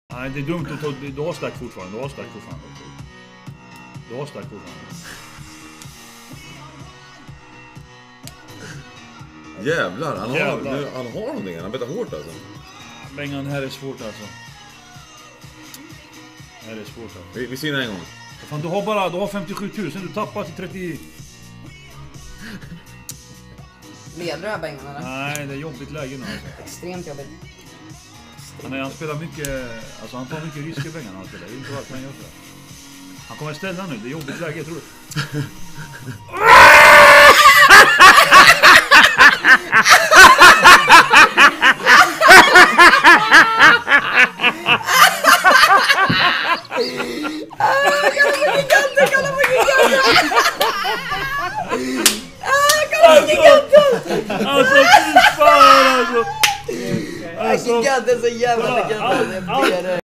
Nej, det är dumt att ta... Du har stack fortfarande. Du har stack fortfarande. Jävlar, han har någonting. Han betar hårt alltså. Bengan, här är svårt alltså. Vi synar en gång. Fan, du har 57 000, du tappar till 30... Leder du här Bengan eller? Nej, det är jobbigt läge nu alltså. Extremt jobbigt. Han spelar mycket... Alltså han tar mycket risker Bengan han spelar. Det är inte varför han gör så. Han kommer ställa nu, det är jobbigt läge, tror du. Kolla på giganten! Alltså fy fan alltså! Giganten är så jävla giganten.